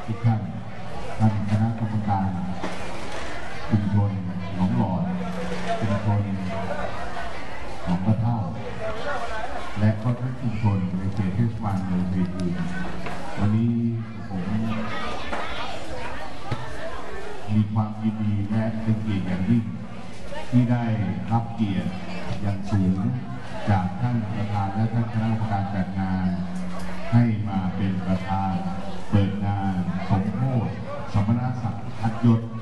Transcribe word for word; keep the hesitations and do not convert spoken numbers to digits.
ทุกท่านท่านคณะกรรมการชุมชนหนองหลอดชุมชนของพระเท่าและก็ทุกชุมชนในเขตเทศบาลเมืองชัยภูมิวันนี้ผมมีความยินดีและเป็นเกียรติอย่างยิ่งที่ได้รับเกียรติอย่างสูงจากท่านประธานและท่านคณะกรรมการจัดงานให้มาเป็นประธานเปิดงานสมโภชสมณศักดิ์อัดยศ